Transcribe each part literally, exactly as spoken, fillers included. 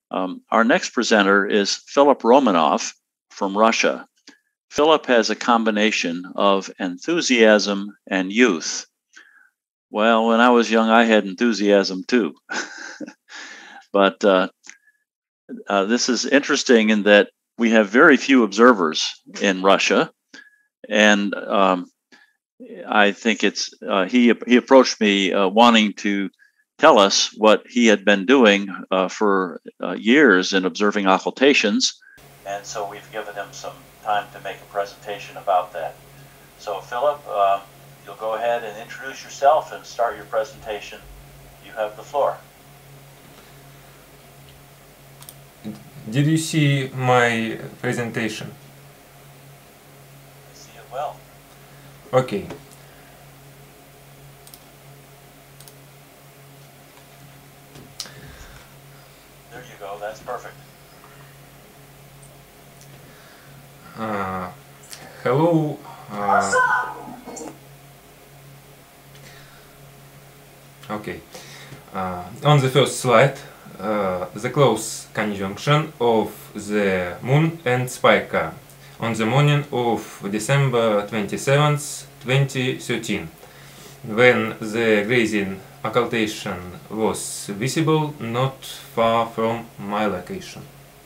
Um, our next presenter is Philip Romanov from Russia. Philip has a combination of enthusiasm and youth. Well, when I was young, I had enthusiasm too. But uh, uh, this is interesting in that we have very few observers in Russia. And um, I think it's, uh, he, he approached me uh, wanting to tell us what he had been doing uh, for uh, years in observing occultations. And so we've given him some time to make a presentation about that. So Philip, uh, you'll go ahead and introduce yourself and start your presentation. You have the floor. Did you see my presentation? I see it well. Okay. There you go, that's perfect. Uh, hello. Uh, okay. Uh, on the first slide, uh, the close conjunction of the Moon and Spica on the morning of December twenty-seventh, twenty thirteen, when the grazing occultation was visible not far from my location.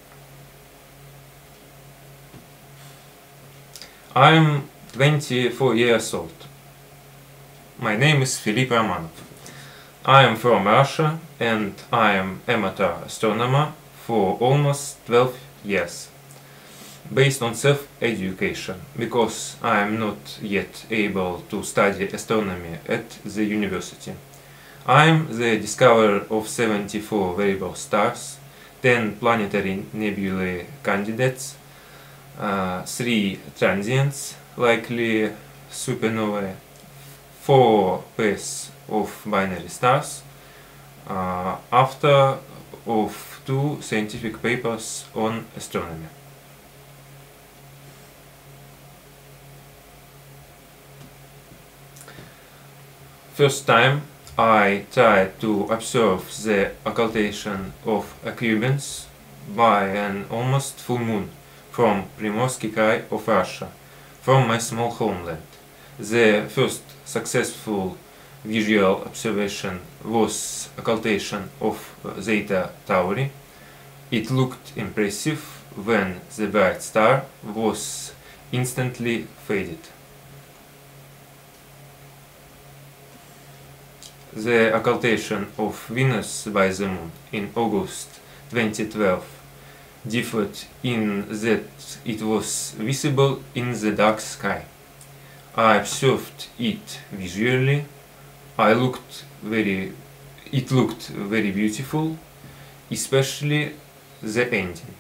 I am twenty-four years old. My name is Philip Romanov. I am from Russia and I am amateur astronomer for almost twelve years, based on self-education, because I am not yet able to study astronomy at the university. I am the discoverer of seventy-four variable stars, ten planetary nebulae candidates, uh, three transients, likely supernovae, four pairs of binary stars, uh, after of two scientific papers on astronomy. First time I tried to observe the occultation of Aquarians by an almost full moon from Primorsky Krai of Russia, from my small homeland. The first successful visual observation was occultation of Zeta Tauri. It looked impressive when the bright star was instantly faded. The occultation of Venus by the Moon in August twenty twelve differed in that it was visible in the dark sky. I observed it visually. I looked very, it looked very beautiful, especially the ending.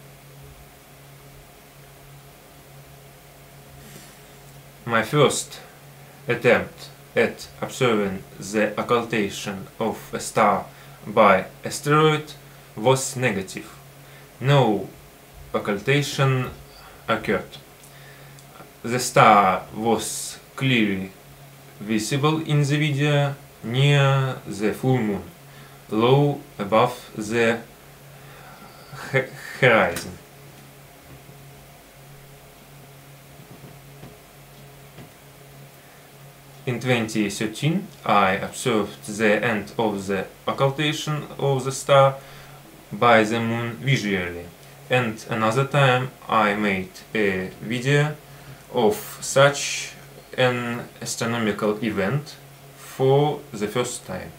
My first attempt at observing the occultation of a star by asteroid was negative. No occultation occurred. The star was clearly visible in the video near the full moon, low above the horizon. In twenty thirteen, I observed the end of the occultation of the star by the moon visually, and another time I made a video of such an astronomical event for the first time.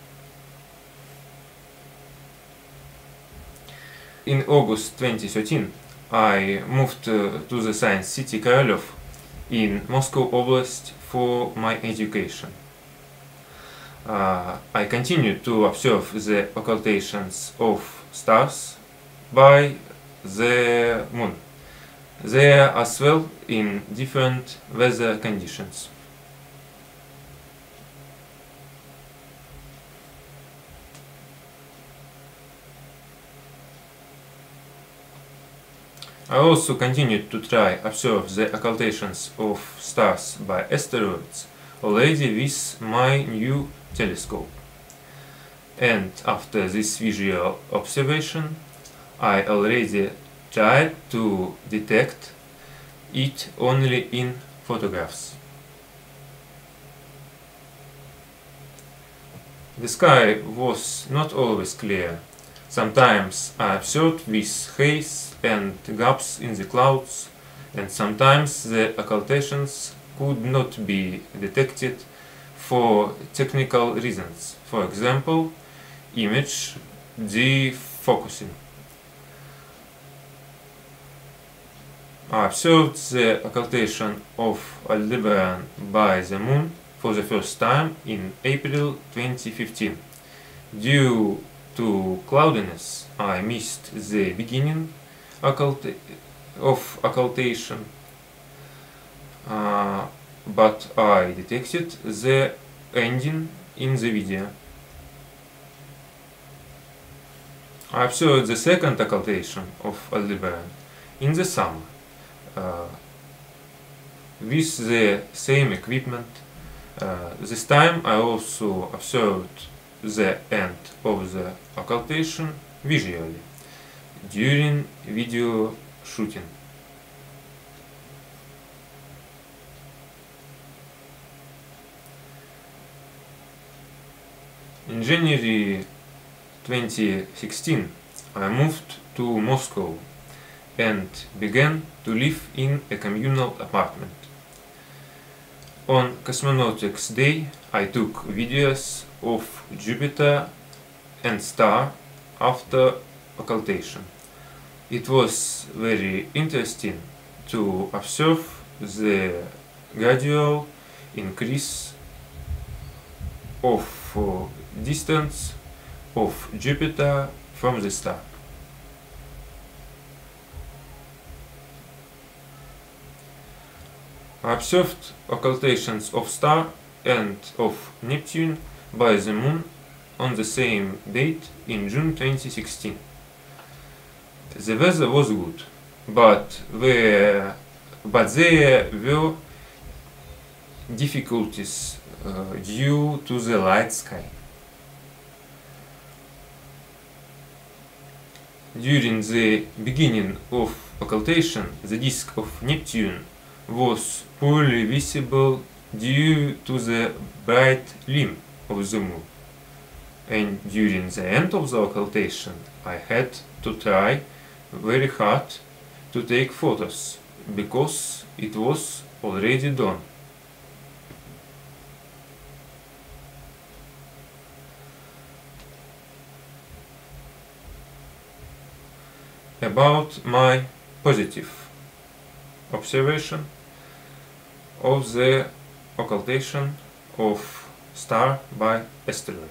In August twenty thirteen, I moved uh, to the science city Korolev in Moscow Oblast for my education. Uh, I continued to observe the occultations of stars by the moon, there as well in different weather conditions. I also continued to try observe the occultations of stars by asteroids, already with my new telescope. And after this visual observation, I already tried to detect it only in photographs. The sky was not always clear. Sometimes I observed with haze and gaps in the clouds, and sometimes the occultations could not be detected for technical reasons. For example, image defocusing. I observed the occultation of Aldebaran by the moon for the first time in April twenty fifteen. Due to cloudiness, I missed the beginning occulta of occultation, uh, but I detected the ending in the video. I observed the second occultation of Aldebaran in the summer uh, with the same equipment. Uh, this time I also observed the end of the occultation visually during video shooting. In January twenty sixteen, I moved to Moscow and began to live in a communal apartment. On Cosmonautics Day, I took videos of Jupiter and star after occultation. It was very interesting to observe the gradual increase of uh, distance of Jupiter from the star. I observed occultations of star and of Neptune by the moon on the same date in June twenty sixteen. The weather was good, but there, but there were difficulties uh, due to the light sky. During the beginning of occultation, the disk of Neptune was poorly visible due to the bright limb of the moon, and during the end of the occultation I had to try very hard to take photos because it was already done. About my positive observation of the occultation of star by asteroid.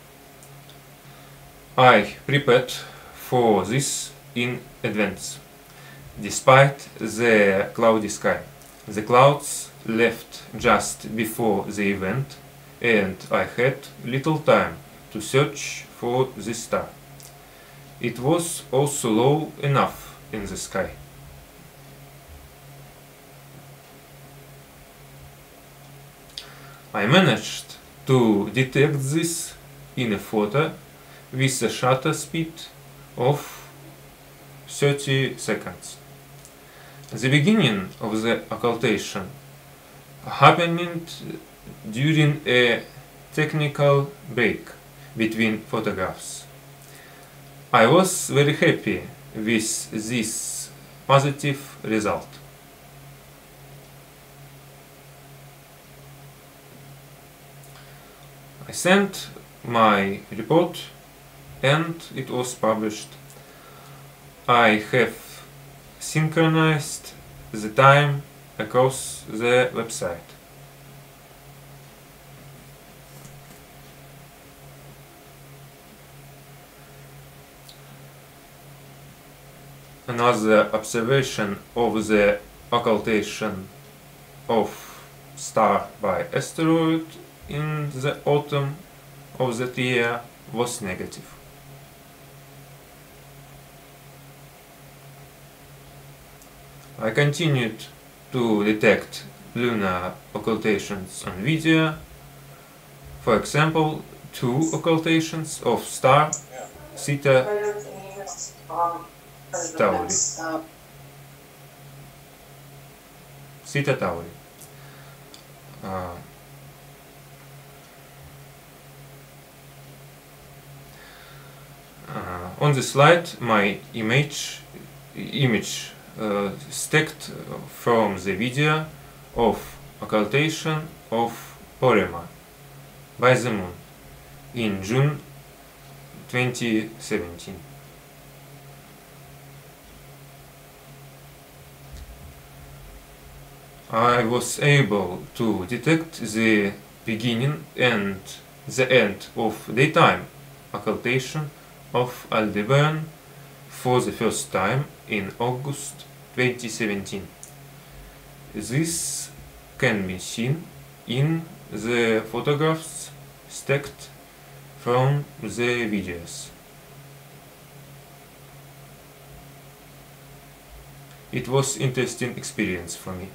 I prepared for this in advance. Despite the cloudy sky, the clouds left just before the event, and I had little time to search for the star. It was also low enough in the sky. I managed to detect this in a photo with a shutter speed of thirty seconds. The beginning of the occultation happened during a technical break between photographs. I was very happy with this positive result. I sent my report and it was published. I have synchronized the time across the website. Another observation of the occultation of star by asteroid in the autumn of that year was negative. I continued to detect lunar occultations on video. For example, two occultations of star Theta Tauri. Sita Tauri. Uh, uh, on the slide, my image image uh, stacked from the video of occultation of Porema by the moon in June twenty seventeen. I was able to detect the beginning and the end of daytime occultation of Aldebaran for the first time in August twenty seventeen. This can be seen in the photographs stacked from the videos. It was an interesting experience for me.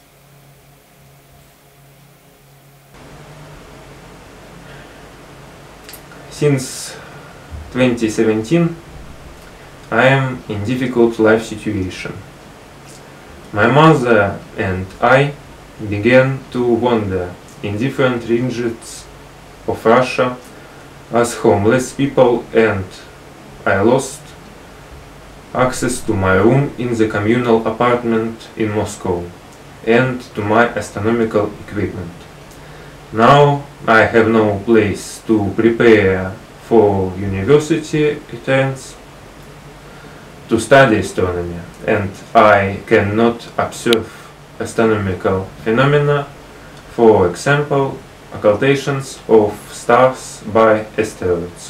Since twenty seventeen, I am in difficult life situation. My mother and I began to wander in different regions of Russia as homeless people, and I lost access to my room in the communal apartment in Moscow and to my astronomical equipment. Now I have no place to prepare for university entrance to study astronomy, and I cannot observe astronomical phenomena, for example, occultations of stars by asteroids.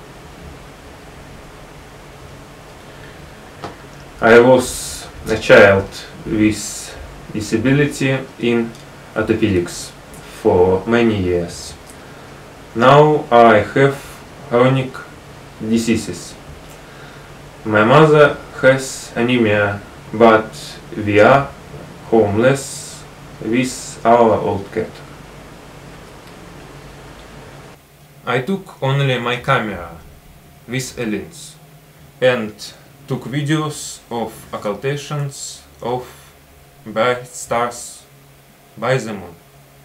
I was a child with disability in orthopedics for many years. Now I have chronic diseases. My mother has anemia, but we are homeless with our old cat. I took only my camera with a lens and took videos of occultations of bright stars by the moon.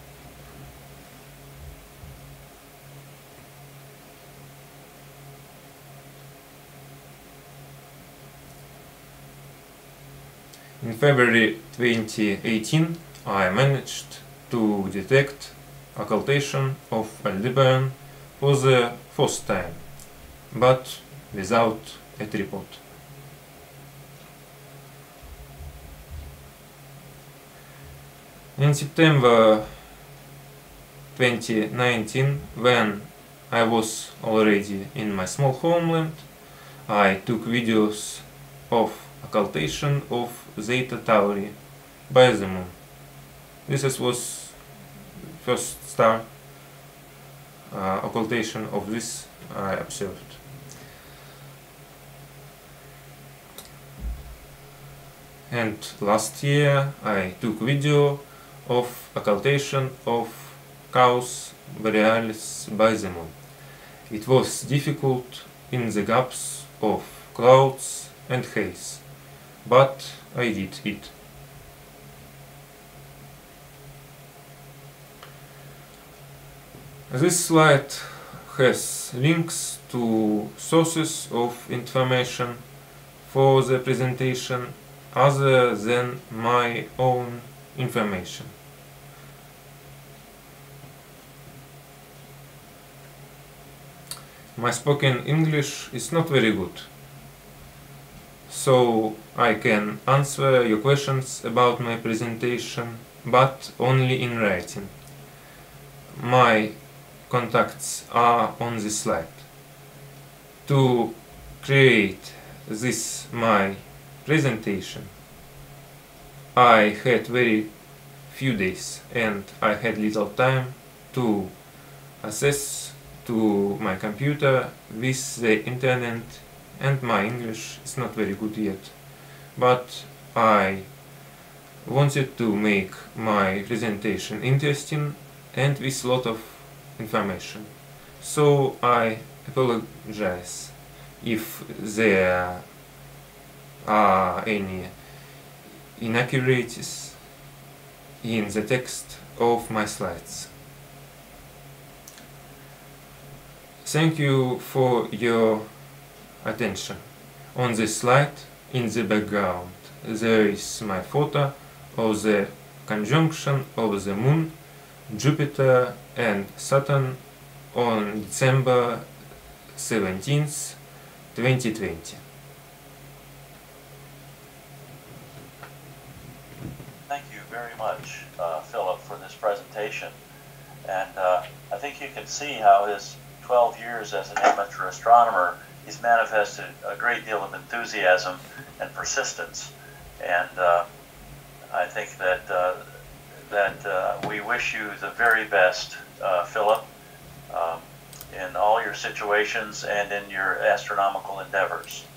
In February twenty eighteen, I managed to detect occultation of Aldebaran for the first time, but without a tripod. In September twenty nineteen, when I was already in my small homeland, I took videos of occultation of Zeta Tauri by the moon. This was first star uh, occultation of this I observed. And last year I took video of occultation of Chaos Borealis by the moon. It was difficult in the gaps of clouds and haze, but I did it. This slide has links to sources of information for the presentation other than my own information. My spoken English is not very good, so I can answer your questions about my presentation, but only in writing. My contacts are on this slide. To create this my presentation, I had very few days and I had little time to access to my computer with the internet, and my English is not very good yet, but I wanted to make my presentation interesting and with a lot of information. So I apologize if there are any inaccuracies in the text of my slides. Thank you for your attention. On this slide, in the background, there is my photo of the conjunction of the Moon, Jupiter and Saturn on December seventeenth, twenty twenty. Thank you very much, uh, Philip, for this presentation. And uh, I think you can see how his twelve years as an amateur astronomer, he's manifested a great deal of enthusiasm and persistence. And uh, I think that, uh, that uh, we wish you the very best, uh, Philip, um, in all your situations and in your astronomical endeavors.